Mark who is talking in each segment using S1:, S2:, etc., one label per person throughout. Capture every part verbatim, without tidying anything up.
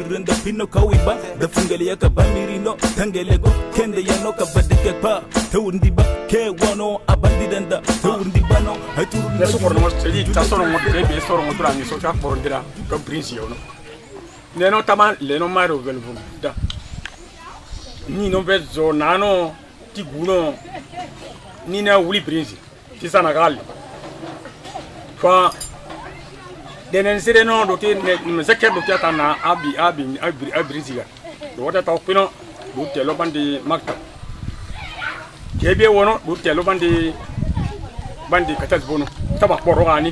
S1: rinda pino kawiba da fungale ya ka bamirino tangele go kende ya no ka badike pa tawundi ba ke wono abandi danda tawundi bano hay turu
S2: le so forno steli ta sono mo te be sono mo tra ni so ka porondira ka principio no ne no tama le no maro velvu da ni no vezzo nano ti guno ni na wuli principio ti sana gal fa denen sire no do te ne zeker do ta na abi abi abi abriziga do wata ta pino do te lo bandi makta kebe wono do te lo bandi bandi katas bono taba porogani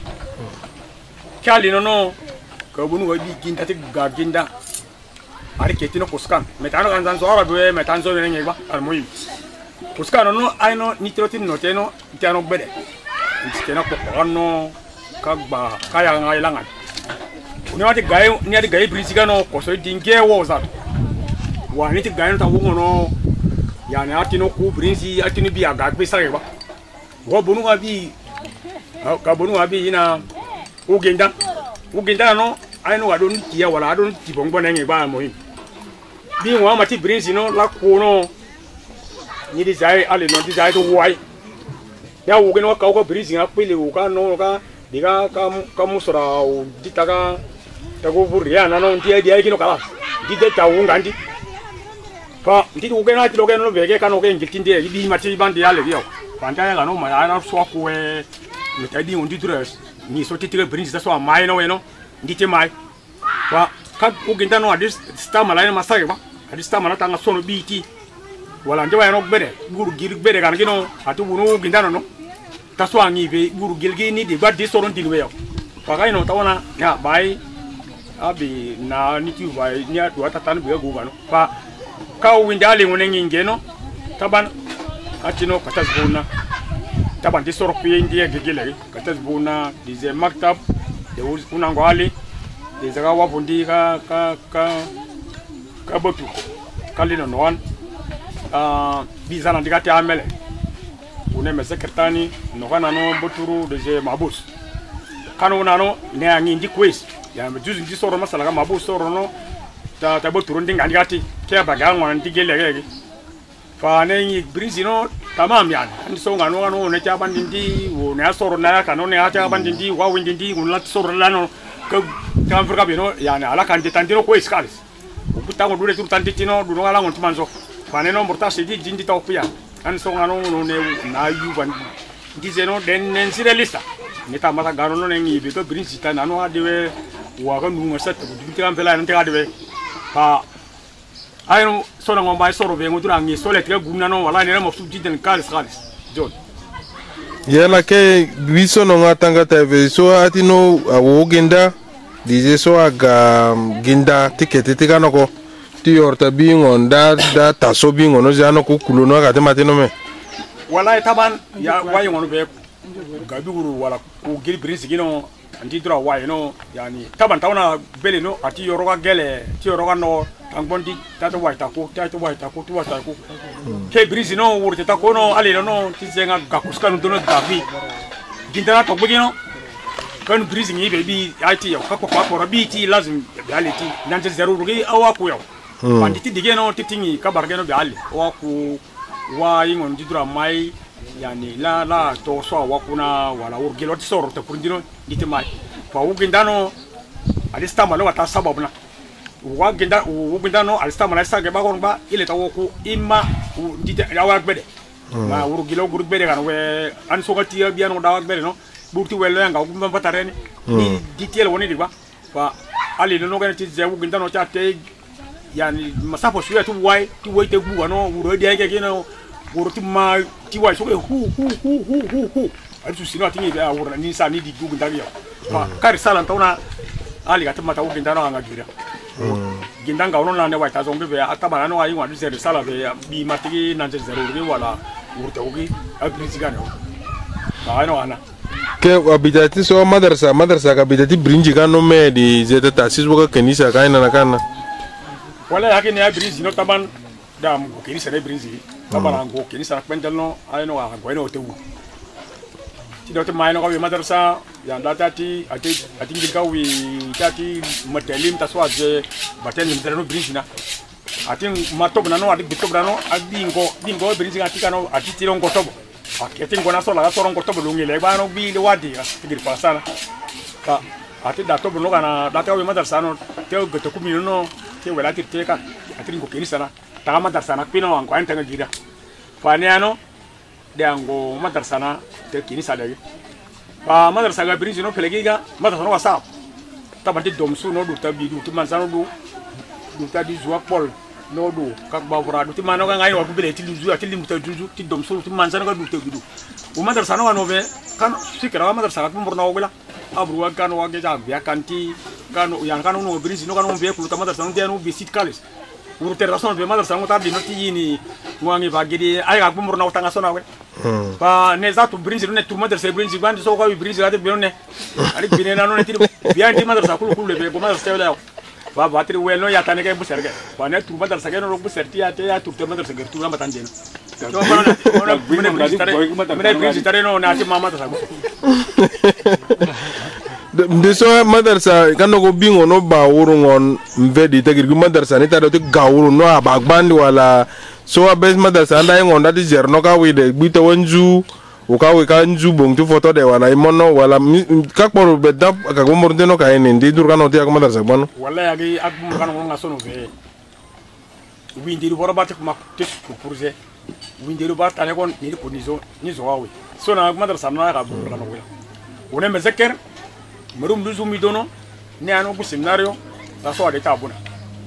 S2: kali no no ko bunu wa bi kinta te ga ginda ari ketino kuskan metano kan zan so arabe metan so ne ngeba al moyi kuskan no ay no nitrotin no teno tiano bede skena ko onno kagba kaya ngai langan ni wati gayo ni ati gayi brisiga no ko so dinge wo za wa ni ti gayo ta wo no ya na ati no ku brisi ati ni bi aga pe sare ba wo bonu ga bi ka bonu ga bi ina ugenda ugenda no ai no adon ti ya wala adon ti bongo na ngi ba mo hin bi wo ma ti brisi no la ko no ni di zai ale no di zai to wai ya wo geno ka ko brisi ga pele wo ka no ka diga kam kamu sura ditaga tago buria na no ntia dia kino kala dite ta ungandi pa ndi ugena ti logeno vege kano ke ngitinde di mati bandi yale bio panta ya no ma na so ko e le tadi on ditres ni so titire brins da so mai no eno ndite mai pa ka ugenda no adis sta mala na masage ba adis sta mala tanga sono biti wala ndewa no gbede guru gir gbede kan kino atu bunu ugenda no taso angi be guru gilgi ni de gadi soron dilwe yo pakai no tawana ya bai abi na niki bai ni atu atatan be go bano pa ka winda le ngone ngeno taban atino katas bona taban di soro pe ndiye gegele katas bona dize maktab de unango ali de zaga wabundi ka ka ka ka botu kalino non ah bizana digati amele une me sekretani no kana no boturu de je mabus kanu nano ne angi ndi quiz ya me juzi ndi soro masala ka mabus soro no ta ta boturu ndi ngandi gati ke baga ngwan ndi gele gele fa ne ngi brizino tamam yan ndi so ngano ngano ne cha bandi ndi wo ne soro na ka no ne cha bandi ndi wa windi ndi unla soro la no ka ka furka bino ya ne ala kan ndi tandino quiz kalis ubutango dure tur tanditino du no ala ngon tumanzo fa ne no morta se di ndi tawpia an so ngano no ne na yu ban dizeno den nen sirelista ni ta mata garo no ngi be to brinsita nano adewe wa ga nunga set du tiram pela nan tiga dewe pa ayo so na ngomba so ro be ngudura ngi so le tiga gumna no wala ne mo subti den kalis kalis jon
S3: yala ke biso no ngatanga ta ve so atino awogenda dize so aga ginda tikete tiga no ko ti orta bingon da da taso bingon no jano ko kulono ga tematino me
S2: wala taban ya wayi ngono be gaduguru wala ko gil prince gino anti dra wayi no yani taban tawna bele no ati yoroga gele ti yoroga no angbondi tato wayi ta ko tato wayi ta ko tu wata ko ke prince no wurte ta ko no ale no ti zenga gakuska no dono davi gindana to bugino kan prince ngi be bi ati yo ka ko ko rabi ti lazim reality nante zero rugi awa ko yo banditi digeno titingi kabargeno be ali wa ku wa ingon didura mai yani la la to so wa kuna wala urgilo tsoro te purndino dite mai fa ugindano alista malo wata sababuna wa ginda ugindano alista malo sa ge ba gon ba ile tawo ku imma dite yawa gbede ma urgilo gur gbede kan we an so gati biano dawa gbede no burti welo nga ku mbata reni ni dite woni di ba fa ali no ga ti ze ugindano cha te yani masapo suya tu wai tu wai te buwa no wuro dia ke kino wuro ti ma ti wai so hu hu hu hu hu hu ali su sino atingi ba wuro ni sa ni di gugu ndari yo fa kari sala ntona ali gatima ta ugi ndano anga gira gindanga ono na ne wai ta zombe be ataba no ayi wadu zero sala be bi matigi na zero ri wala wuro te ugi agrisi gano ba no ana
S3: ke abidati so madrasa madrasa ka abidati brinji gano me di zeta tasis boka kenisa kaina na kana wala
S2: yake ne abrinzi no taban da mu kenisa ne brinzi taban ngo kenisa pendel no ay no ngo eno tewu ti do te mai no ka wi madrasa ya data ti ati ati ngi ka wi tati matalim ta so aje baten mi terano brinjina ati matob na no ati bitob na no adi ngo dingo brinjina ati kano ati tiro ngo tobo ati ngo na so la so ngo tobo lungi le ba no bi le wadi ati gir pasana ka ati da tobo no kana data wi madrasa no te go to kumi no te wala ti te ka ati ngo kini sana ta madrasa na pino anko anta ngira fani ano de ango madrasa na te kini sadagi ba madrasa ga brinji no pelegiga madrasa no wasa tabanti domsu no du tabi du timansa no du du tadi zuwa pol no du kak ba vura du timano ga ngai no bele ti lu zuwa ti limu ta juju ti domsu timansa no ga du tabi du u madrasa no no be kan sikra madrasa ga murna wala abru wa kan wa ga ya kanti kan yang kan no brinji no kan no be ku ta madrasa no de no visit kalis uru terrason be madrasa no tabi no ti ni wangi bagidi ay ga murna utanga sona we pa ne zato brinzi ne tu madrasa brinzi bandi so ko brinzi ate binone ari binena no ne tiri bianti madrasa kulu kulu be ko madrasa wala ba batri welo ya tane ke buserge pa ne tu madrasa ke no buserti ate ya tu te madrasa ke tu ngamba tanjeno to ko na mune brinzi tare mune brinzi tare no na ti mama madrasa
S3: ndeso madrasa kano ko bingo no ba wuru ngon mvedi tegir gu madrasa ni tado te gawuru no abagbandi wala so abes madrasa anda ngon dati jerno ka wi de bita wanju o ka wi ka nju bong tu foto de wala imono wala ka por be dap ka ko morte no ka ene ndi dur kano te ak madrasa bono
S2: wala ya gi ak mo kano nga sono be wi ndi boro batte ko mak tes ko projet wi ndi ru batte ne kon ni ko ni zo ni zo wawi so na madrasa na ka bu kano wala wona me zekker marum du zumi dono ne ano bu seminario la so de tabuna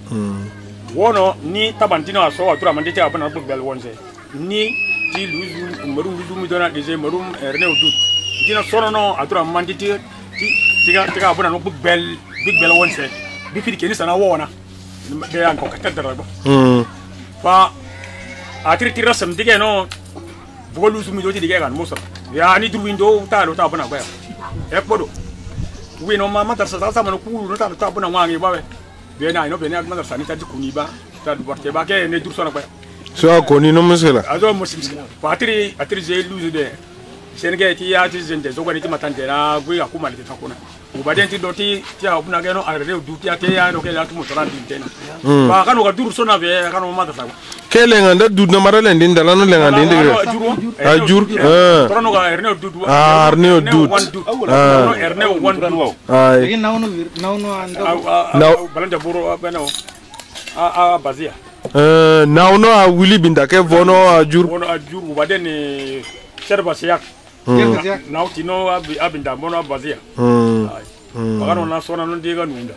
S2: mm wono ni tabantino so atura mande te abuna bu bel wonse ni ti luzu marum du zumi dona de marum erne odut dina sono no atura mande ti ti tiga tiga abuna no bu bel big bel wonse bi fi keni sana wona de an ko katta dara ba mm fa atri tira sam dige no bu luzu mi do ti dige kan musa ya ni du window ta lo ta abuna ba e podo we no mama madrasa ta sama no kulu no ta ta buna wangi bawe be na no be na madrasa ni ta dikuni ba ta du porte ba ke ne dur sona ba
S3: so ko ni no musela
S2: azo muslim patri atri je luzu de senege ti ya ti zende zo kwani ti matandera gwe akuma ni ta kuna u ba den ti do ti ti a buna ge no arre du ti ate ya no ke la tu mo toran din tena ba kanu ga dur sona be kanu madrasa
S3: ke lenga du na marale ndin dala no lenga ndin de ajur eh
S2: tono ga erne du du
S3: ah erne du
S2: ah erne one du
S3: ai
S4: naunu naunu ando
S2: now balanja buru beno a a bazia
S3: eh naunu a wili binda ke vono ajur
S2: vono ajur u ba den ni serba siak now tino abinda mono bazia
S3: mm
S2: bagano na sona no diga nunda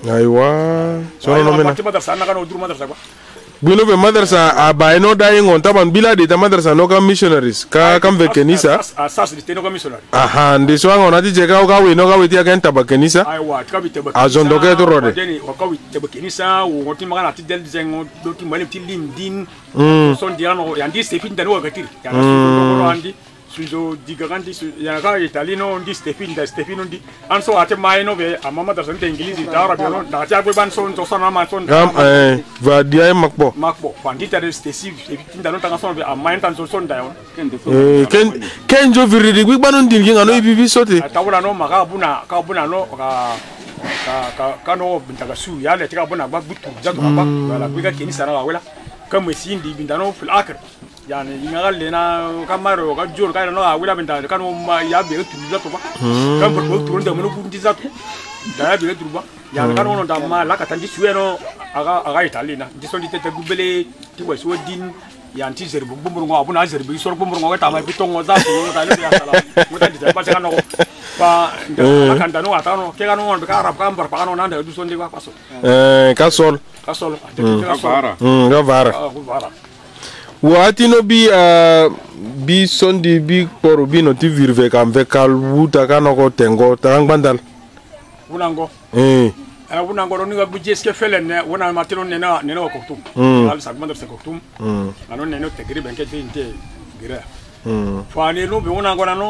S3: aiwa sona no mena
S2: madrasa na kanu dur madrasa ba
S3: Bunu be madrasa abaino dying on taban bila de ta madrasa no ka missionaries ka kam ve kenisa
S2: asas de teno ka missionary
S3: aha ndi so ngona ti je ka ka we no ka we ti ka ntaba kenisa
S2: aiwa ka bi teba
S3: azondo ke to rode
S2: deni o ka we teba kenisa o ngoti magana ti del zengo do ti malim ti lim din son diano yandi stefin dano ka ti ya so andi sujo diga kanti ya ka italino ndi stefin da stefino ndi anso ate maino be amama da sante inglisi da arabi no da ta gbe ban son to sona ma son
S3: gam eh va dia makbo
S2: makbo kwandi tare stesi stefin da no tanga son be amain tan son son da yon
S3: eh ken ken jo viridi gbe banon din ngano ibi sote
S2: ta wala no maka buna ka buna no ka ka ka no bintaga su ya le tika buna ba butu jatu ba wala gbe ka keni sana wala kam sindi bindano fil akhir yani ingal lena kamaro ka jor ka no awila benda kan ma ya be tu zato ba kan por tu ronda meno kunti zato da ya be tu ba ya kan no da ma la ka tanji sueno aga aga italina di so di tete gubele ti wa so din ya anti zerbu bumbur ngo abuna zerbu so bumbur ngo ta ma bitongo zato no ta ya sala mo ta di ta pa no pa kan da no ata no ke kan no be ka arab kan bar pa no nanda du so ndi ba paso
S3: eh kasol
S2: kasol
S3: ka vara mm ka vara
S2: vara
S3: Wati no bi uh, bi sondi bi poro bi no ti virve kam ve kal wuta kano ko tengo tang bandal
S2: unango
S3: eh
S2: eh unango no nga buje ske felen ne una matino ne na ne no ko tum al sak mandar se ko tum anon ne no te gri ben ke te inte gira fani no bi unango na no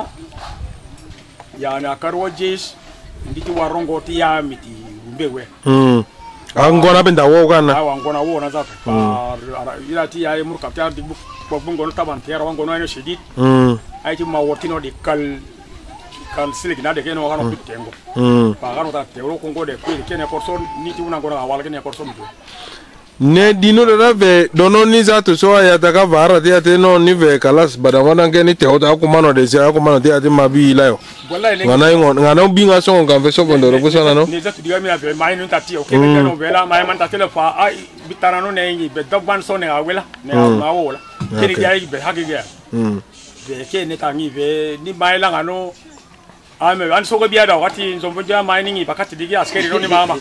S2: ya na karwo jes nditi warongo ti ya miti umbewe
S3: mm angona benda wo kana
S2: awa ngona wo na zato par ila ti ya mur kaptar di bu ko bungo taban tiara wango no shedit
S3: mm
S2: ay ti ma wotino di kal kal silik na de ke no kanu tengo
S3: mm
S2: pa kanu ta teuro kongo de pe ke ne korson ni ti una ngora wala ke ne korson do
S3: ne dino da ve dono ni za to so ya ta ka vara dia te no ni ve kalas bada wana ke ni te ota ku mano de se ku mano dia te mabi layo
S2: wallahi ne
S3: ngana ngon ngana bi nga so kan fe so bondo ro kusana no
S2: ni za tu diga mi na ve mai no ta ti o ke ne no vela mai man ta tele fa ai bitana no ne ngi be dogban so ne awela ne na wola ke ni ya be hage ga
S3: mm
S2: ve ke ne ta ngi ve ni mai la ngano ame an so go biya da wati nzombo ja mai ni bakati digi askeri no ni mama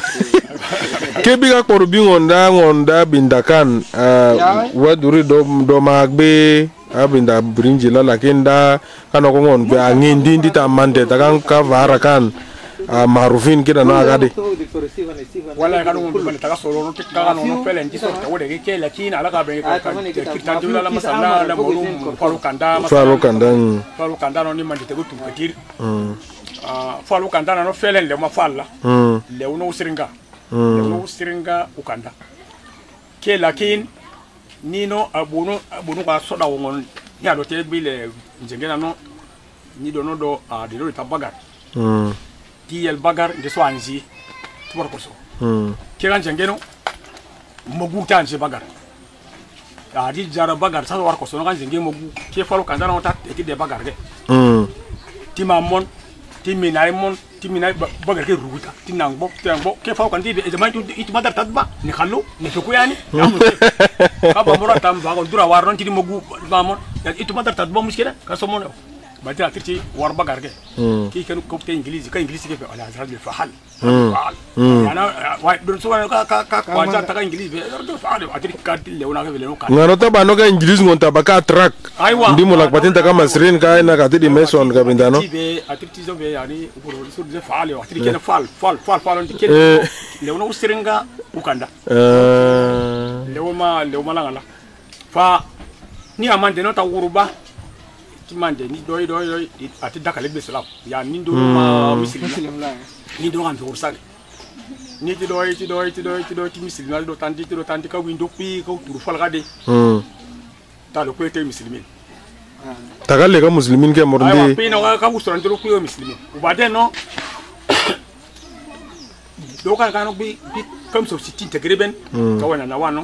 S3: kebiga kor bi ngonda ngonda bindakan waduri do do magbe abinda brinji la lakinda kana ko ngon be angindi ndita mande takan ka vara kan marufin kida no agade
S2: wala kan ngon be taka solo no tikka no no felen ti so ta wode ke la kin ala ka be ko kirtan tu la masala la morum faru kanda
S3: faru kanda
S2: faru kanda no ni mande te gutu katir ah faru kanda no felen le ma falla le uno siringa le siringa ukanda ke lakin nino abunu abunu ka soda won ya do te bile njengena no ni do no do a de do tabagar mm ti el bagar de so anji tubar ko so mm ke kan njengeno mogu ta anji bagar a di jara bagar sa war ko so kan njenge mogu ke falo kan dana ta te de bagar ge mm ti mamon ti minay mon ti minay bagar ke ruguta ti nangbo ti nangbo ke falo kan di be zaman itu madar tadba ni khallu ni fuku yani ka ba mura tam ba ko dura war non ti mogu ba mon itu madar tadba muskila ka so mon ba ti atirti war bagar ge ki kan ko te ingilizi ka ingilizi ke ala azra bi fahal fahal yana wa don so ka ka ka wa ja ta ka ingilizi be do fahal atirti ka ti le una ka le no ka
S3: ngano ta ba no ka ingilizi ngonta ba ka track ndimo lak patin ta ka masrin ka na ka ti meson ka bindano
S2: be atirti zo be yani ko so de fahal wa atirti ke fal fal fal fal on ti ke le una usiringa ukanda eh le uma le uma la fa ni amande no ta wuruba mande ni doy doy doy ati dakale be salam ya ni do ma muslim ni do kan to sale ni ti doy ti doy ti doy ti doy ti muslim do tanti ti do tanti ka windo pi ko turu fal gade hmm ta lo ko te muslimin tagalle ka muslimin ke morndi ay pi no ka usran to ko muslimin u bade no do kan kan bi comme so si tinte greben ka wana na wano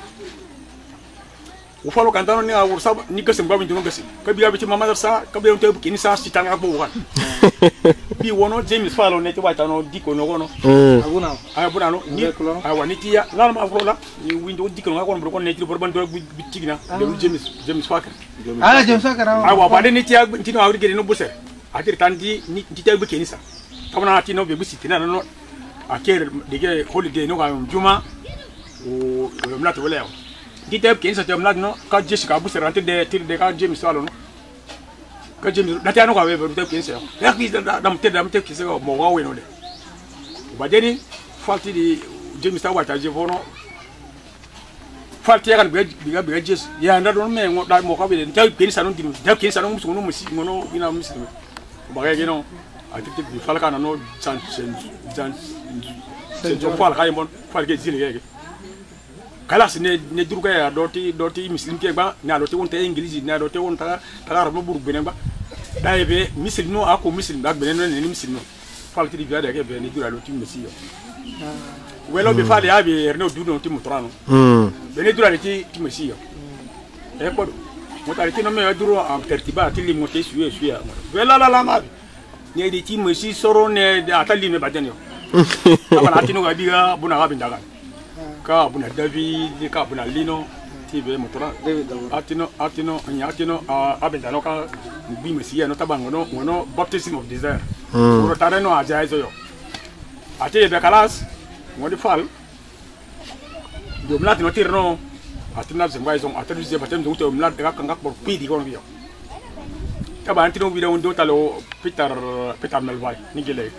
S2: u falo kan tano ni a ursa ni gasim babin dum gasim ka biya bi mama darsa ka biya to kini sa si tanga bo wan bi wono james falo ne to wa tano diko no gono aguna ay buna no ni ay wani tiya la ma afro la ni windo diko no gono ko ne ti borban do bi tigna de james james fakar
S4: ala james fakar
S2: ay wa ba de ni tiya tino awri gede no buse atir tandi ni tiya bi kini sa tabana tino be busi tina no aker de holiday no ga juma o mlato wala di teb ken sa tem lag no ka jessica bu serante de tir de ka james salo no ka james da tiano ka we be teb ken sa ya ki da dam te dam te ki se mo wa we no de ba de ni falti di james ta wata je fono falti ya kan be biga biga jes ya nda don me ngo da mo ka be de teb ken sa no di teb ken sa no musu no musi ngono ina musi ba ga geno a ti bi falka no jan jan jan jo fal ka yimon fal ke zile ge kala ne ne durga ya doti doti muslim ke ba na doti won te ingilizi na doti won ta ta arabo buru benen ba dai be muslim no ako muslim ba benen no ni muslim no falti di biada ke be ni dura doti musio welo be fali abi erno du no ti mutrano mm be ni dura ti ti musio e ko mo ta ti no me duro am tertiba ti li mo te suye suye wela la la ma ni di ti musi soro ne atali me badenyo aba ati no ga biga buna ga bindaga ka buna David ka buna Lino tibe motora atino atino nyatino abenda no ka bi mesia no tabango no no baptism of desire ro tare no aja izo yo ate be kalas ngodi fal do mlat no tirno atina zemba izo atelu ze batem do to mlat ka kanga por pidi ko no taban tino video ndo talo Peter Peter Melvai ni gele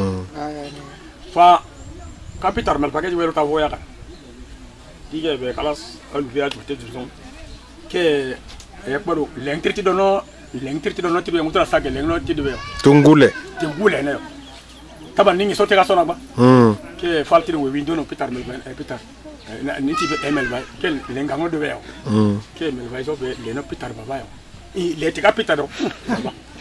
S2: fa ka Peter Melvai ke wero ta voya ka tige be kalas al viage peut-être disons que e paro l'entriti dono l'entriti dono tibe mutra sage lengno tibe
S3: tungule
S2: tungule ne taban ningi sote ka sona ba hmm ke falti we window no Peter Melvin e Peter ni tibe Emel ba ke lenga ngo de be hmm ke Mel ba so be le no Peter ba ba e le tika Peter do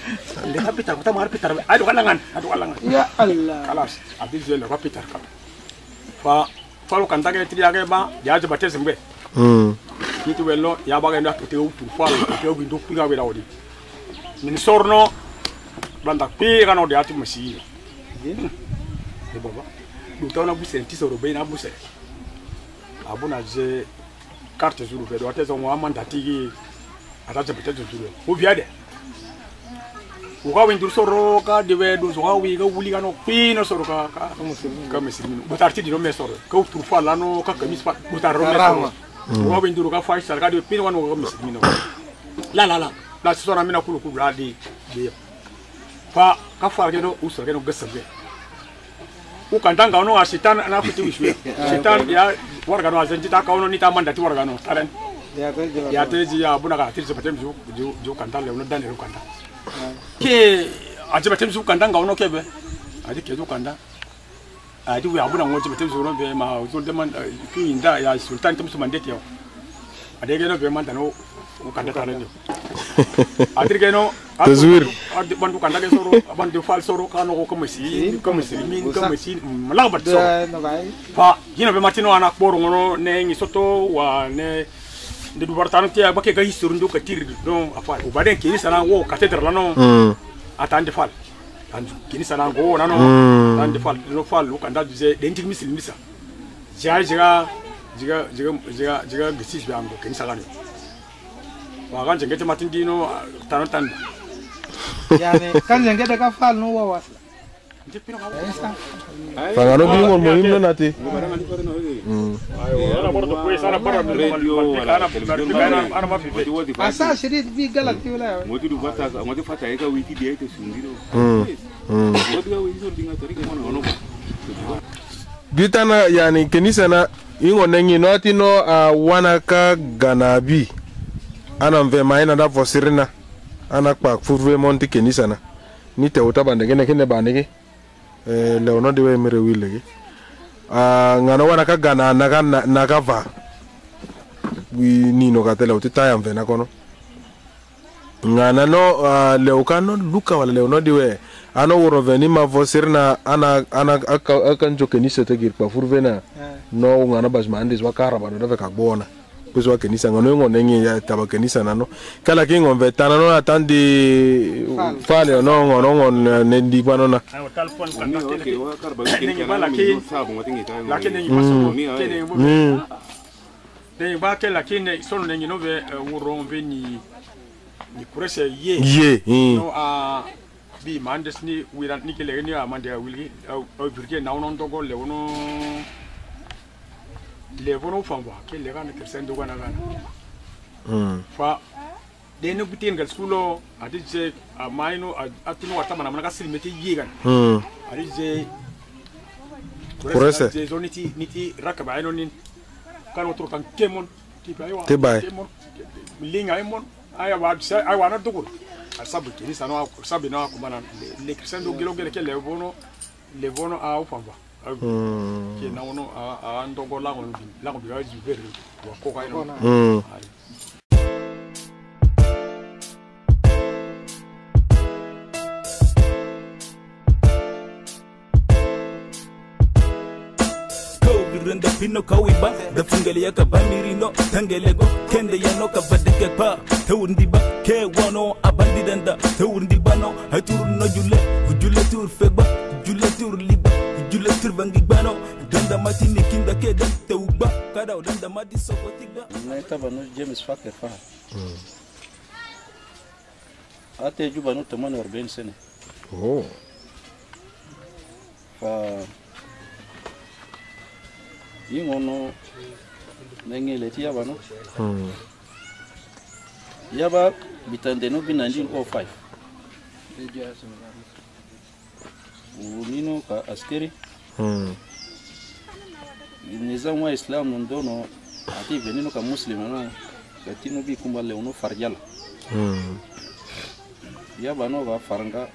S2: le kapitar ta mar pitar adu kalangan adu kalangan
S4: ya Allah
S2: kalas adi je le kapitar ka fa fa kan ta ke tri age ba ya je batte sembe
S3: mm
S2: ni tu wello ya ba ga nda te u tu fa te u bindu pinga be dawdi min sorno banda pi ga no de ati masi e baba du ta na buse ti soro be na buse abuna je carte zuru be do ate zo mo amanda tigi ata je batte zuru o biade uga windur soro ka debe do so wi ga wuli ga no pino soro ka ka ka mesirmin butarti di no me soro ka tu fa la no ka kamis pa butar ro me soro uga windur ka fa sal ka de pino wano ga mesirmin la la la la soro mina kulu kulu la di de fa ka fa ga no uso ga no gasabe u kan tanga no asitan na fiti wiswe sitan ya warga no azanji ta ka no ni ta manda ti warga no taren ya te ji ya buna ka tirse patem ju ju ju kan ta le no dan ro kan ta ke aje batem su kanda nga ono kebe aje ke ju kanda aje wi abuna ngo batem su ro be ma zo de man ki inda ya sultan tum su mandate yo ade ge no be man tano o kanda ta le adir ge no
S3: tazwir
S2: ade bandu kanda ge soro bandu fal soro ka no ko mesi ko mesi min ko mesi mala bat so fa hina be matino ana boro ngono ne ngi soto wa ne de du bartano ti ba ke ga hisuru ndo ka tir no afal o baden ke sana wo cathédrale la no atande fal an ke sana go na no atande fal no fal lo kanda dize den tig misil misa ja jiga jiga jiga jiga jiga gisis be am do ke sana no wa kan jenge te matin dino tano tan
S4: yani kan jenge de ka fal no wa wasla
S3: fangano bi ngol mo himno nati
S4: asa shiri bi galati wala
S5: moti du fata moti fata eka wiki dia itu sundiro moti ga wiki dinga tori ke mono
S3: bitana yani kenisa na ingo nengi no ati no wana ka ganabi ana mve maina da fosirina ana kwa furwe monti kenisa na ni te utabande gene kene banege eh leono diwe mere wile ah ngano wana ka gana naga naga va wi nino ka tele utita ya mvena kono ngana no leokano luka wala leono diwe ano woro veni ma vosirna ana ana aka njoke ni sete gir pa furvena no ngana bas mandis wakara ba do ka bona kuzo wa kenisa ngano ngo nengi ya taba kenisa nano kala kingo vetana no atandi fale no ngono ngono ne ndi bano na
S2: telefon kan ke wa karba ke bala ke sabu ngotingi ka la ke nengi maso ke nengi bo nengi ba ke la ke ne solo nengi no ve woro veni ni kurese ye
S3: ye
S2: no a bi mandes ni wiran ni ke le ni amande wilgi o virge na wono ndogo le wono le vono famba ke le gana ke sendo gana gana mm fa de no bitin gal skulo adije a maino atino wata mana mana kasiri meti yigan mm adije
S3: kurese
S2: je zoniti niti rakaba ino nin kan otro kan kemon ti bayo
S3: te bay
S2: kemon linga emon aya wa ay wana dugul asabu kini sano sabi na ko mana le crescendo gelo gelo ke le vono le vono a ufamba mm ke na wono a ndongo la ngono bi la ko bi aji veri wa ko ka ino mm
S1: renda pino kawiba da fungale ya ka bamirino tangele go kende ya no ka badike pa tawundi ba ke wono abandi danda tawundi bano haturu no jule jule tur feba jule tur liba jule tur bangi bano danda matini kinda ke da tawba kada danda mati sokotiga
S6: na taba no James Faker fa ate juba no tamano arobaini sene
S3: oh
S6: fa ingono nengele tia bano hmm yaba bitande no bin nineteen oh five unino ka askeri hmm nizamu wa islam ndono ati venino ka muslim no katino bi kumbale uno farjala hmm yaba no ga faranga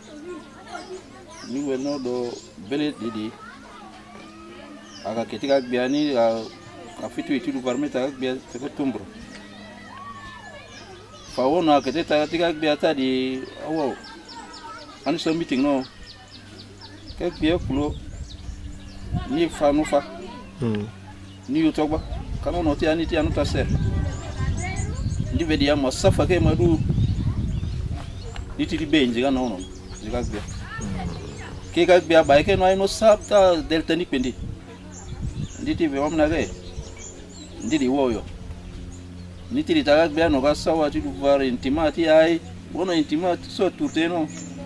S6: ni weno do bele didi aga ketika biani a fitu itu barmeta bia te tumbro fa wona keteta ketika biata di awo ani so meeting no ke bia kulo ni fa no fa
S3: mm
S6: ni yotoba kana no ti ani ti anu ta ser ndi vedi ya masafa ke madu ni ti be njiga no no njiga bia ke ga bia ba ke no ai no sapta delta ni pendi ndi ti be omna ge ndi di woyo ni ti ta bia no ga sawa ti du var intimati ai bono intimati so tuteno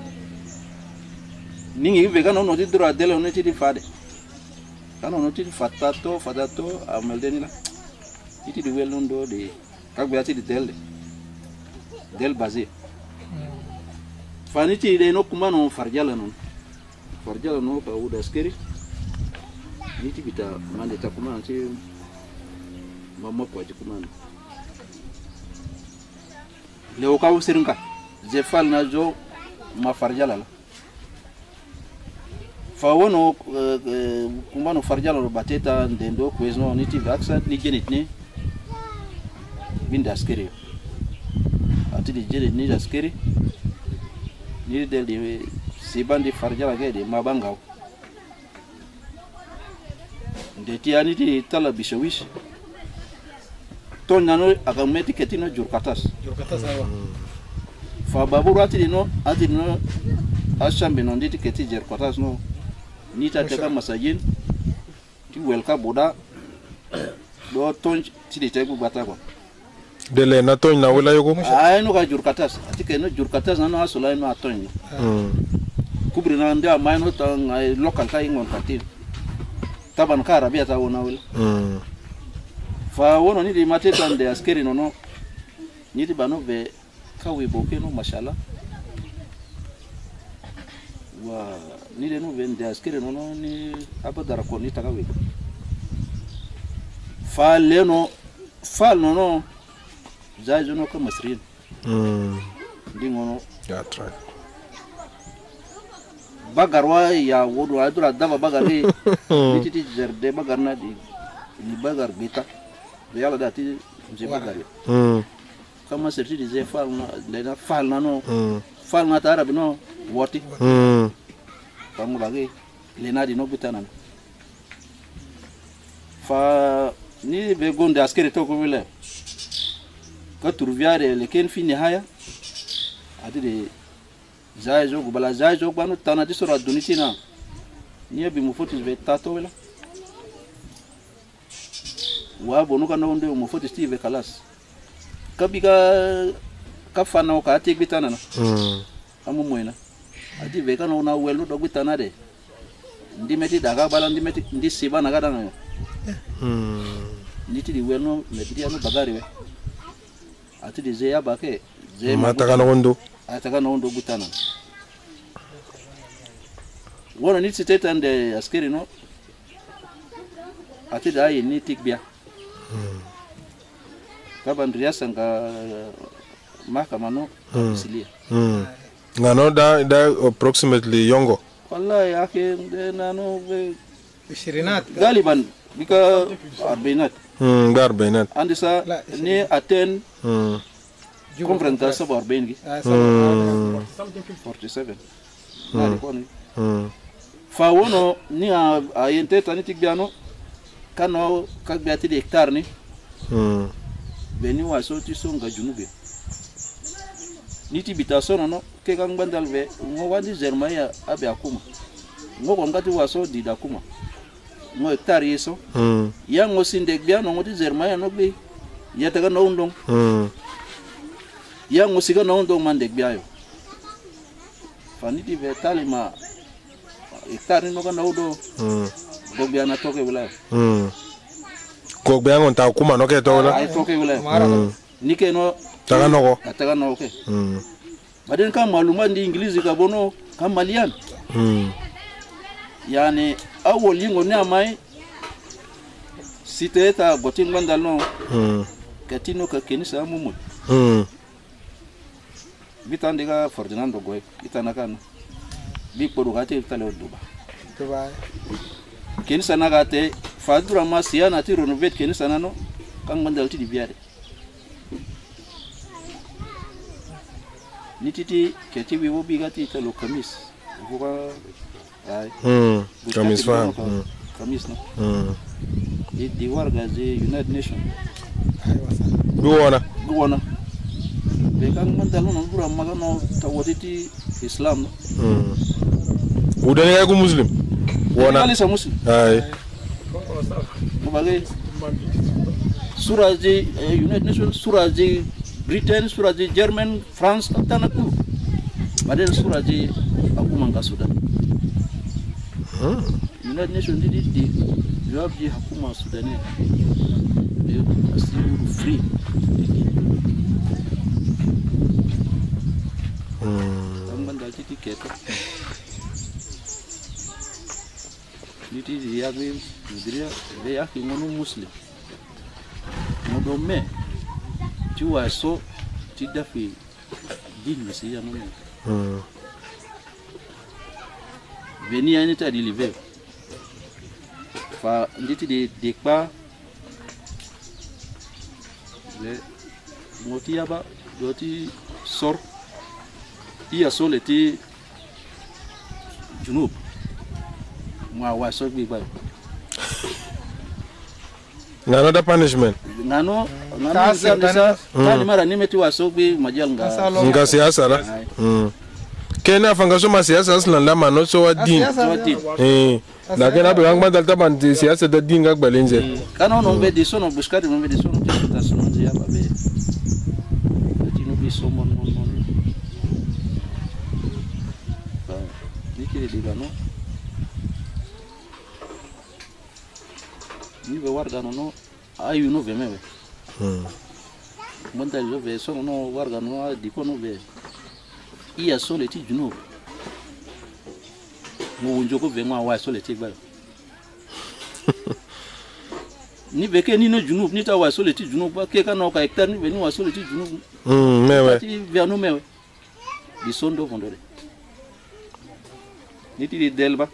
S6: ningi vega no no ti dura dele no ti di fade kana no ti fatato fatato ameldeni la ti di welundo de kagbe ati di del del basé faniti de no kuma no farjala no farjala no ka uda skeri niti bita mande ta kuma anti mama kwa kuma leo ka usirinka je fal na jo ma farjala la fa wono kuma no farjala ro bateta ndendo kwezno niti vaxa ni genit ni binda askeri ati di jere ni askeri ni del di sibandi farjala ge de mabangao ndeti ani di tala bishawish to nano agameti ketino jurkatas
S4: jurkatas awa
S6: fa baburu ati di no ati no ashambe no ndeti keti jurkatas no ni ta teka masajin ti welka boda do tonj ti di tebu batako
S3: dele na toñ na wala yogo
S6: ay no ga jurkatas ati ke no jurkatas na no asola no atoñ
S3: mm
S6: kubri na ndia may no ta ngai local ka ingon patin taban ka arabia ta wona wala
S3: mm
S6: fa wono ni di mateta nde askeri no no ni di bano be ka we boke no mashallah wa ni de no be nde askeri no no ni abadara ko ni ta ka we fa le no fa no no zajo no ka masrin
S3: mm
S6: dingono
S3: ya try
S6: bagarwa ya wodo adura dava bagari niti jerde bagarna di ni bagar beta yala dati je bagari
S3: mm
S6: kama serti di je fal na lena fal na no
S3: mm
S6: fal na tarabi no woti
S3: mm
S6: kamu bagi lena di no bitana fa ni be gonde askeri to ko wile ka turviare leken fini haya adide zajo gubala zajo banu tana di sura dunitina ni bi mufuti be tato wala wa bonu kana onde mufuti steve kalas kabiga kafana ka ati bitana na
S3: mm
S6: amu moina ati be kana ona welu do bitana de ndi meti daga bala ndi meti ndi siba na gada na
S3: mm
S6: nditi di welu meti anu bagari we ati di zeya bake ze
S3: mata kana wondo
S6: ataka na ondo butana wona ni siteta ande askeri no ati dai ni tikbia mm kaba ndria sanga mahakama no silia
S3: mm ngano da da approximately yongo
S6: wallahi yake nano
S4: ishirinat
S6: galiban bika arbinat
S3: mm gar benat
S6: andi sa ni aten
S3: mm
S6: conference sa barbengi forty-seven nani koni
S3: mm
S6: fa wono ni a yente tani tikbiano kano kagbiati de hectare ni
S3: mm
S6: beni waso ti songa junube niti bitasono no ke kan bandal ve ngo wandi zermaya abe akuma ngo ko ngati waso di dakuma ngo hectare yeso
S3: mm
S6: ya ngo sinde biano ngo di zermaya no be ya taga no undong
S3: mm
S6: ya ngo siga no undong mande biayo faniti ve talima hectare no kana udo
S3: mm
S6: do biana toke wala
S3: mm ko biango ta kuma no ke to la
S6: ay toke wala
S3: mm
S6: nike no
S3: taga no ko
S6: taga no ke
S3: mm
S6: baden ka maluma ndi ingilizi ka bono ka malian
S3: mm
S6: yani awol yingo ne amai siteta gotin mandal no
S3: mm
S6: katino ka kenisa mumu
S3: mm
S6: bitande ga Ferdinando Goy bitana kan bi podu gate tale duba
S4: to ba
S6: kenisa na gate fadura masia na ti renovate kenisa na no kan mandal ti di biade nititi keti we wobi gati telo kamis vuka ai
S3: mm kamis fa
S6: kamis no
S3: mm
S6: di di warga je United Nation
S3: duona
S6: duona be kan mandalo no dura magano tawaditi Islam
S3: mm udani ya ku muslim wona
S6: kali sa muslim
S3: ai
S6: mabage suraji United Nation suraji Britain suraji German France tanaku baden suraji aku mangka Sudan
S3: hmm
S6: United Nation di di jawab di hakuma Sudan dia asli free hmm tamban dal tiket niti dia be dia be ya ngono muslim modo me tuwa so ti dafi din mesi ya no
S3: hmm
S6: veni ani ta di live fa nditi de de pa le moti aba doti sor iya soleti junub mwa waso bi ba
S3: ngano da punishment
S6: ngano ngano ndisa tani mara nimeti waso bi majal nga
S3: nga siasa la mm kena fanga so ma siasa aslan la mano so wadin eh na kena be ngba dalta ban siasa da din ga gbalenze
S6: kana no be di sono buscare no be di sono ta sono ya ba be ti no bi so mon mon mon ba ni ke di ba no ni be warga no no ayu no ve mewe
S3: hmm
S6: monta jo ve so no warga no di ko no ve iya sole ti juno mo wonjo ko ve ma wa sole ti gba ni ve ke ni no juno ni ta wa sole ti juno ba ke ka no ka hectare ni ve ni wa sole ti juno
S3: hmm mewe
S6: ti ve no mewe di sondo fondore ni ti delba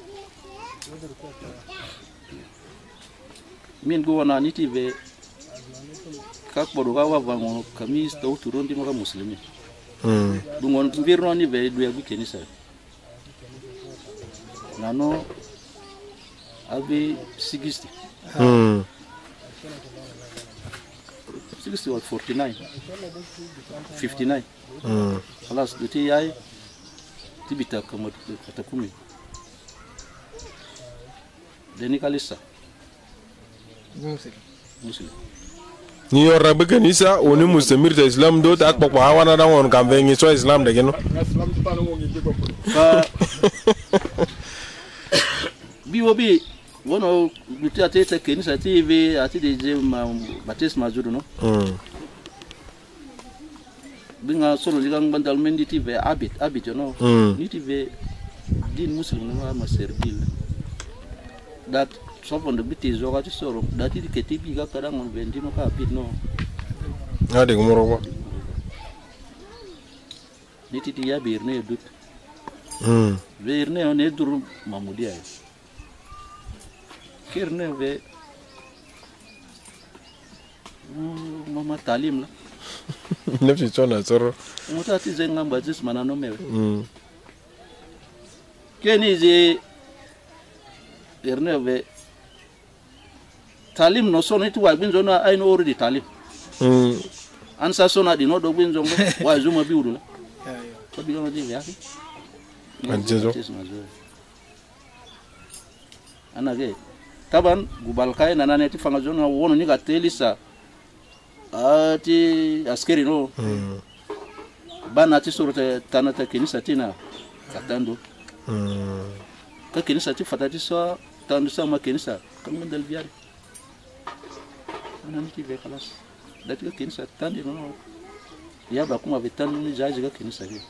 S6: min go wana niti be kak bodo ga wa vango kamis to turondi maka muslimi
S3: hmm
S6: dungon birno ni be du yagu kenisa nano abi sixty
S3: hmm
S6: sixty was forty-nine fifty-nine
S3: hmm
S6: خلاص دتي yayi tibita kama katakumi deni kalisa
S4: muslim
S6: muslim
S3: ni yorra be kanisa oni mustamir ta islam do ta akpa kwa hawana da won kan vengi so islam de geno
S6: fa bi wobi wono lutia tete kenisa tv ati de je ma baptisme ajudo no
S3: hmm
S6: binga solo ligang bandal mendi tv abit abit no
S3: hmm
S6: ni tv din muslim no ma serbil dat sopon de biti zoga ti soro dati di ketibi ga kadang on vendi no ka abit no
S3: ade gumoro ko
S6: ni titi ya birne dut
S3: hmm
S6: birne on edur mamudia kirne ve mama talim la
S3: nefsi chona soro
S6: mutati zenga mbazis manano mewe
S3: hmm
S6: keni je birne ve talim no sono itu wa binzo na ai no already talim
S3: hmm
S6: ansa sona di no do binzo ngo wa zuma biudu la ko biga ma di yaki
S3: anjezo
S6: anage taban gubal kai na nane ti fanga zona wono ni ga telisa ati askeri no
S3: hmm
S6: bana ti sorota tanata kenisa tina katando
S3: hmm
S6: ka kenisa ti fatati so tandu sama kenisa kam ndal biari ana niti be khalas dati ka kenisa tandi no ya ba kuma betan ni jaji ka kenisa ge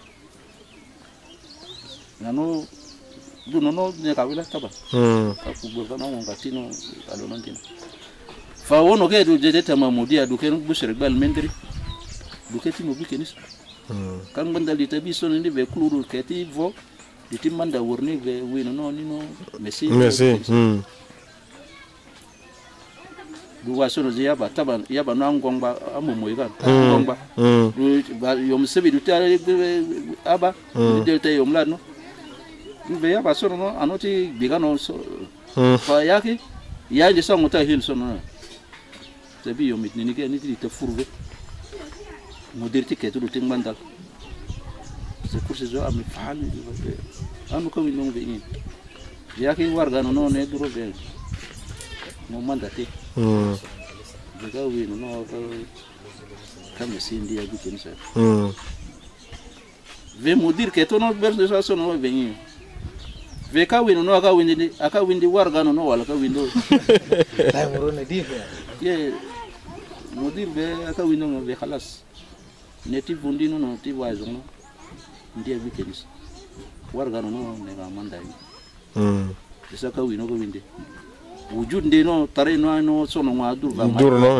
S6: nano du no no ne ka wila taba
S3: hmm
S6: ka ku go na wonga tino alo nantina fa wono ke du jede tama modia du ken bu serbal mendri du ke tino bi kenisa
S3: hmm
S6: kan bandal di tabi so ni be kluru ke ti vo di timanda worni be wino no ni no messi
S3: merci hmm
S6: du wasono yaba taban yaba no ngongba amumo igan ngongba du yom sebi du tare aba delta yom la no be yaba sono no anoti bigano so fa yaki ya de songo ta hil sono sebi yom itni ni ke ni ti te furbe modirti ke tu ting mandal c'est pour ces gens ami fami anu ko winno be ni yaki warga no no ne duro be no mandate mm diga wino no ka kama sindi ya bikin sa mm ve mudir ke to no ber de so no be ve ka wino no aka windi aka windi warga no no wala ka windo dai moro ne di ye mudir be aka wino no be khalas neti bundi no no ti wazo no ndiye bikin warga no no ne ga mandai mm isa ka wino ko windi wujud ndeno tare no no sono ngwa dur ba
S3: dur no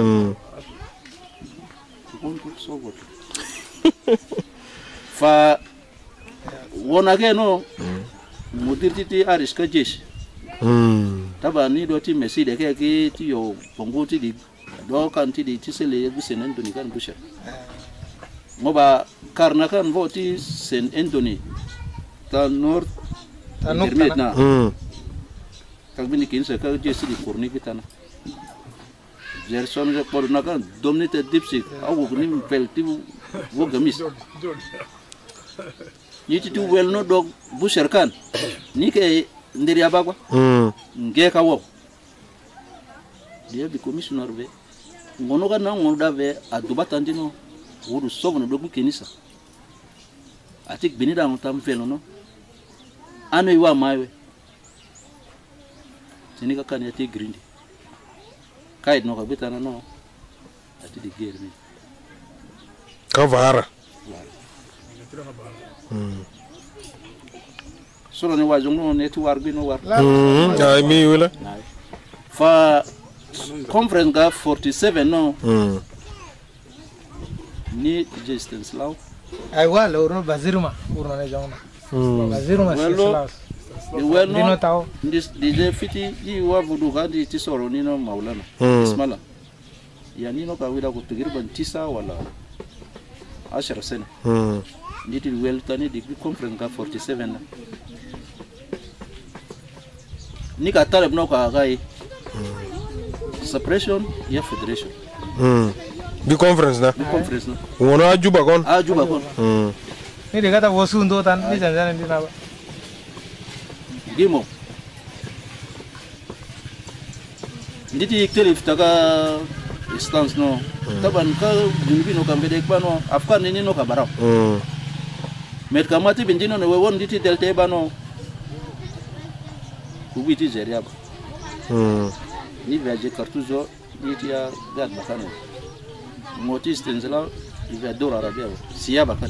S6: kon ko so bot fa wona ke no mudirti arish ka jesh mm taba ni do ti mesi de ke ki ti yo pongo ti di do kan ti di ti sele bisenen doni kan busha ngoba karna kan voti sen endoni ta nord ta nokta mm kag bini kin se ka jesi di kurni kitana gerson je por na kan domnite dipsi awu ni pelti wo gamis ni ti tu wel no dog bu serkan ni ke ndiri abagwa mm nge ka wo dia bi commissioner be ngono ka na ngono da be aduba tandino wuru sobno dogu kenisa atik bini da ngotam felo no ano iwa maiwe ni ka kan yati grindi kaid no ka bitana no ati di germi
S3: kavara mm
S6: solo ne wajo no ne tu warbi no war
S3: mm ay mi wala
S6: fa conference ga forty-seven no mm ni distance law
S4: ay wala uro bazirma uro ne jona bazirma sislaw
S6: well no tao this the fiti di wa vudu gadi ti soro ni no maulana ismala ya ni no ka wida ko tugirban tisa wala ashara sana mm nditi well tani di conference ga forty-seven ni ka talab no ka gai separation ya federation
S3: mm di conference na
S6: di conference na
S3: wono ajuba kon
S6: ajuba kon
S3: mm
S4: ni de gata wosundo tan ni janjana ndi na
S6: gimo nditi telif taka instance no taban ka jumbi no kambede bano afkan ni no ka barao mm met kamati bindino no won nditi delte bano kubiti zeria ba mm ni viaje kartuzo nditi ya gad bakano moti stenzela via dora arabia siya bakan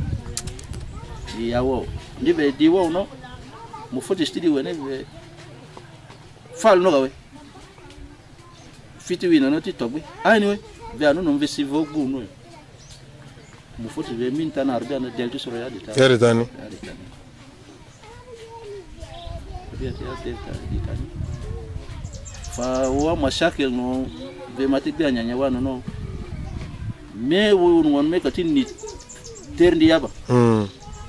S6: yawo ndibe diwo no mo foti stidi wene be fal no gawe fiti wina no ti togbe anyway be anu no mvesi vogu no mo foti be minta na arbia na delta soro ya dita
S3: yare tani
S6: be ti ya delta ditani fa wa mashakil no be matik be nyanya wana no me wo no me ka tin ni terndi yaba mm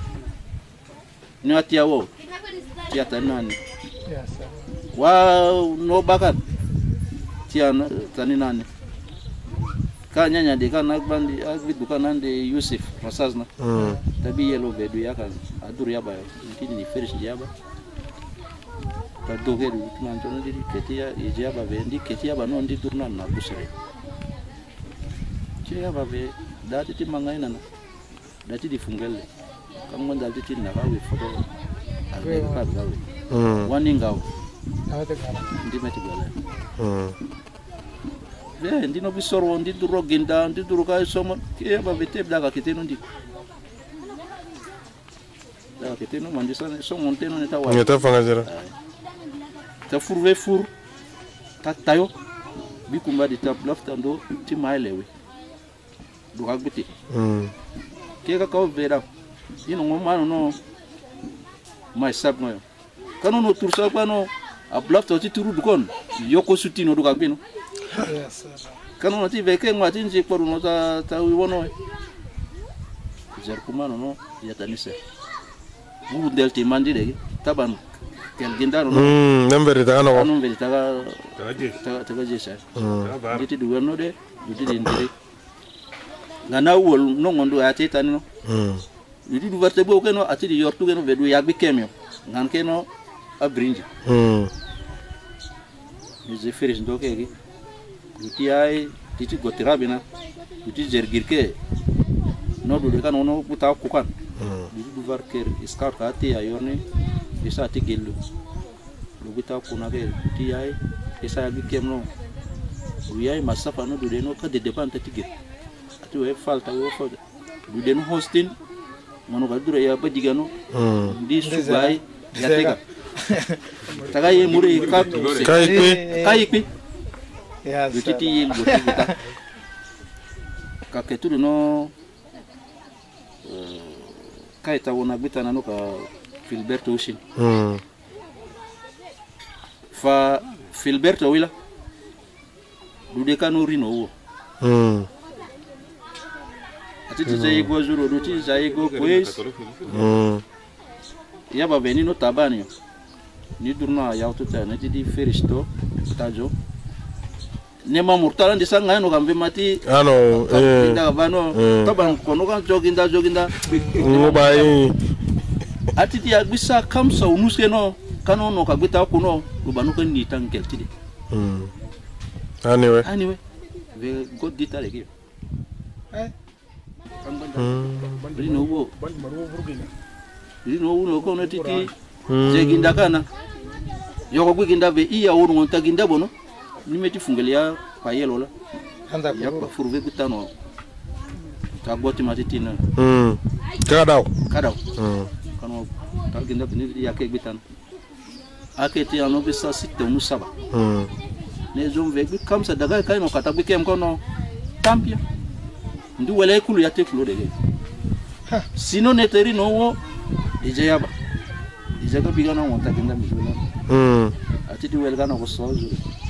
S6: ni atia wo tia tanani
S4: yes
S6: wa no bakat tia tani nani ka nyanya de kana bandi agbi dukana de Yusuf Rasazna mm tabi yelo bedu yaka adur yaba ntini ni ferish yaba ta dogeru nan tono di ketia yaba bendi ketia ba no ndi durna na busere tia yaba be dati ti mangai nana dati di fungele kama dati ti na gawe foto ave ka gawe mm wani ngao
S4: awete kala
S6: ndi meti gale mm be ndi no bisoro ndi duro ginda ndi duro ka somo ke ba bete daga kiteno ndi daga kiteno mandi sana so monteno ne tawa
S3: ne ta fanga zera
S6: ta furwe fur ta tayo bikumba di tap lafta ndo ti mailewe do hagbiti mm ke ka ko vera ino ngoma no mai sab no kanu no tursa kwano a blafta ti turu dukon yoko sutino do hagbino
S4: Yes.
S6: Kanu nati veke ngati nje por no ta ta wono. Jar kumano no ya tanise. Mu delti mandi de taban kel gindaro no.
S3: Hmm, nembere ta no.
S6: Anu veri ta
S5: Taje.
S6: ta ta jesa.
S5: Aba.
S6: Diti du wono de diti de ndire. Ngana wol no ngondo ati tani no.
S3: Hmm.
S6: Diti du verte bo keno ati di yortu keno vedu yagbi kemio. Ngan keno a brinji.
S3: Hmm.
S6: Ze feris ndo kegi. Diti ai diti gotirabina. Diti zergirke. No du de kan ono puta kukan. Diti du var ker iskar ka ati ayorni isa ati gelu. Lu bita kuna ke diti ai isa yagbi kemno. Uyai masafa no du de no ka de depan tati gir. Ati we falta we falta. Du de no hostin. Manu ka dure ya badigano.
S3: Hmm.
S6: Di subai ya tega. Taga ye muri ka
S3: Kai kwe.
S6: kai pi.
S4: Yes.
S6: Diti ye go kita. Ka ketu no kai ta wona bita na no ka Filberto Ushin.
S3: Hmm.
S6: Fa Filberto wila. Du de kanu rino wo.
S3: Hmm.
S6: Ati tije go zuro du tije go pues.
S3: Hmm.
S6: Ya ba veni no tabani. Ni durna ya tuta na di feristo tajo. Nema murtala ndi sanga no kambe mati.
S3: Ano eh.
S6: Inda bano taban kono kan joginda joginda.
S3: Ngobai.
S6: Ati dia bisa kamsa unuske no kano no kabita kuno rubanu kan ni tankel tidi.
S3: Hmm. Anyway.
S6: Anyway, we god dita legi.
S4: Eh.
S6: Bri no wo. Bri no wo no kono titi. Jeginda kana. Yoko gwiginda be iya wonu ngonta ginda bono. Nimeti fungelia pa yelo la.
S4: Anda
S6: Ya pa furve gutano. Ta goti matitina.
S3: Hmm. Kadao.
S6: Kadao.
S3: Hmm.
S6: Kano ta ginda bini ya ke gutano. Aketi ano bisa sitte unu saba.
S3: Hmm.
S6: Ne zom ve comme ça daga kai no kata gwi kem kono. Tampia. Ndu wala kulu ya te kulu de. Sino ne teri no wo ije yaba. Ije ga bigana wonta ginda mizuna.
S3: Hmm.
S6: Ati di wel gana ko sozu.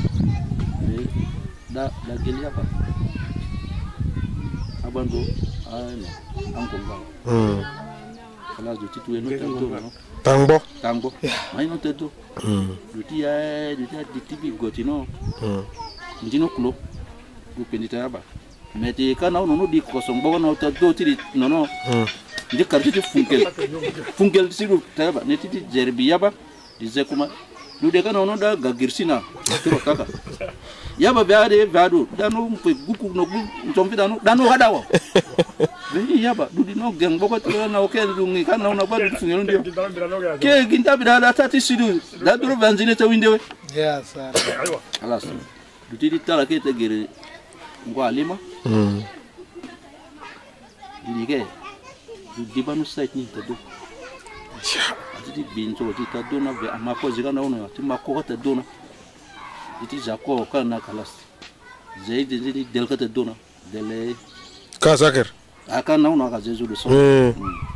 S6: Da da gelia pa. Abando ano angonga.
S3: Hmm.
S6: Kala do titu eno tanto no.
S3: Tangbo.
S6: Tango. Mai no teto.
S3: Hmm.
S6: Duti ya duti ya ditibi gotino.
S3: Hmm.
S6: Ndino kulo. Ku pendita yaba. Meti kana no no di ko sombo no ta do tiri no no.
S3: Hmm.
S6: Ndi karti funkel. Funkel siru tayaba ne titi jerbi yaba. Dize kuma dude kana no da gagirsina. Tiro taka. Yaba beade beado dano mpe guku no gu ntombi dano dano hadawo. Be yaba dudi no geng boko tiro na oke dungi kana no ba du funyo ndio. Ke ginta bidala tati sidu da duro vanzine ta windewe.
S4: Yes.
S6: Alas. Dudi di tala ke te gere ngwa lima.
S3: Hmm.
S6: Didi ke dudi banu site ni ta do. Didi binzo ti ta do na be amako zigana ono ti mako ta do na. Iti jako kana kalas. Zaidi didi delka ta do na. Dele
S3: Kasaker.
S6: aka na ono ka jesu do so.
S3: Hmm.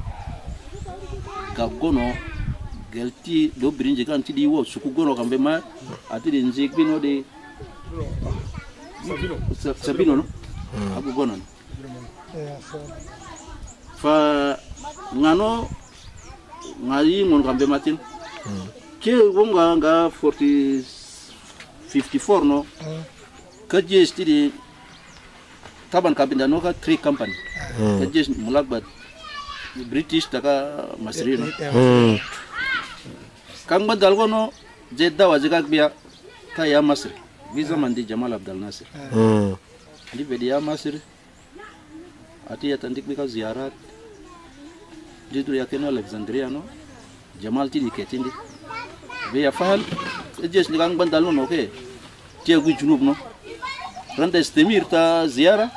S6: Gagono gelti do brinje kan ti di wo suku gono kambe ma ati de nzek bino de Sabino. Sabino no. Abu gono.
S4: Yes.
S6: Fa ngano ngai ngon kambe matin. Ke wonga nga forty fifty-four no. Ka jesti di taban kabinda no ka three company. Ka jes mulakbat British taka masrino.
S3: Hmm.
S6: Kang badal gono jedda wajigak biya ka ya masri. Visa mandi Jamal Abdel Nasser.
S3: Hmm.
S6: Di bedia masri. Ati ya tandik bika ziarat. Di tu ya keno Alexandria no. Jamal ti diketindi. Be ya fahal jes ni kang bandal no ke. Tia gu junub no. Randa istemir ta ziara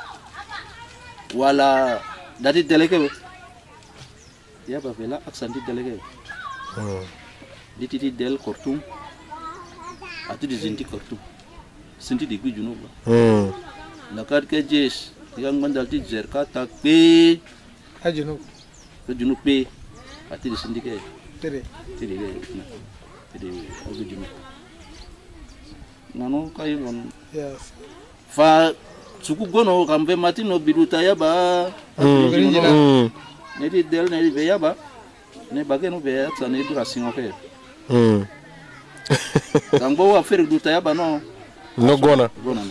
S6: wala dari deleke. Ya ba vela aksan di deleke.
S3: Hmm.
S6: Di ti del Khartoum. Ati di zinti Khartoum. Sinti di gu junub.
S3: Hmm.
S6: Nakar ke jes yang mandal ti zerka tak pe
S4: Ajunu.
S6: ke junub pe ati di sindi ke
S4: Tere.
S6: tiri ke na tiri agu junub nano kai ngon
S4: Yes.
S6: fa suku gono kambe matino biduta yaba
S3: mm
S6: ne di del ne di be yaba ne bageno be atsa ne dura singo ke
S3: mm
S6: Tango wa fer duta yaba no
S3: no gona
S6: gona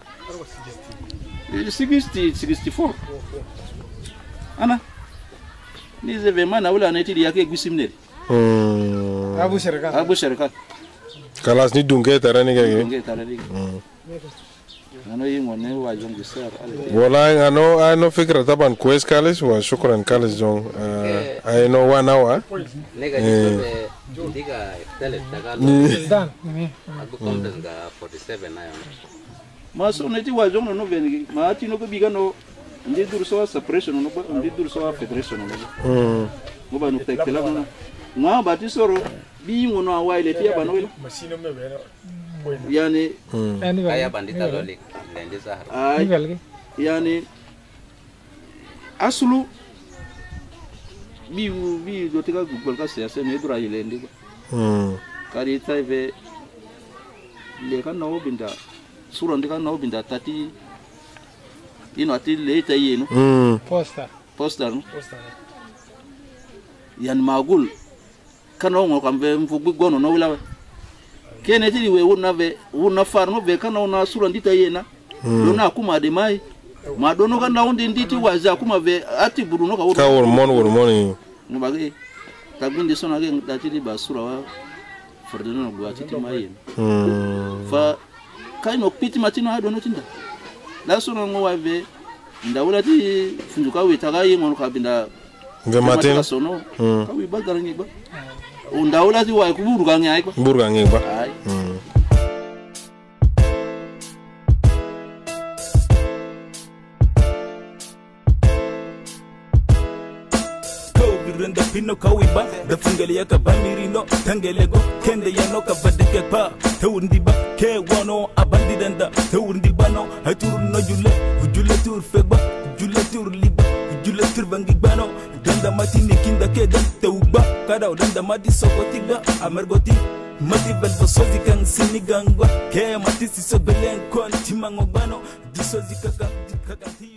S6: sixty sixty-four ana ni zeve mana wala ne ti yake gusimne
S3: mm
S4: Abu Sharika.
S6: abu sharika
S3: kalas ni dunge tarani kage
S6: nge tarari ano yingo ne wa jong gisar ale
S3: wala ano ano fikra taban kwes kalis wa shukran kalis jong I know one hour
S7: Nega jisobe diga tele tagalo
S4: Dan.
S7: abu content ga forty-seven ayo.
S6: maso ne ti wa jong no veni ma ti no ko biga no ndi dur so separation no ba ndi dur so federation no
S3: mm
S6: mo ba no tekela no ma ba ti soro bi ngono awa ile ti ba no
S2: Masino me vero.
S6: yani
S7: Kaya bandita lolik lende sahara.
S6: ay
S4: Nivel.
S6: yani asulu bi bi do tiga google ka sia se ne dura ile ndi
S3: mm
S6: kari taive le kan no binda sura ndika no binda tati ino ati le tayi no
S3: mm
S4: Poster.
S6: poster no
S4: Poster.
S6: yan magul kano ngo kambe mfugu gono no wila kene tiri we wona ve wona farno ve kana na sura ndita yena dona kuma de mai ma dono kana undi nditi waza kuma ve ati buruno ka
S3: ka wor mon wor moni
S6: ngubage tagundi sona ge datiri ba sura wa fordeno go ati mai
S3: mm
S6: fa kaino piti matino ha dono tinda la sona ngo wa ve ndawula ti funjuka we tagayi ngono ka binda
S3: ve matin
S6: sono ka wi bagara ni ba undawula ti wa kuburu ga ngai ba
S3: burga ngiba
S6: ay
S3: mm
S1: Renda pino kawiba da fungeli yaka bamirino tangelego kende yano ka vadeke pa tawundi ba ke wono abandi danda tawundi bano haturu no jule jule tur feba jule tur liba jule tur bangi bano danda mati nikinda ke dan tawba kada danda mati sokotiga amergoti mati belbo sozi kan sinigangwa ke mati siso belen kon timango bano disozi kaka kaka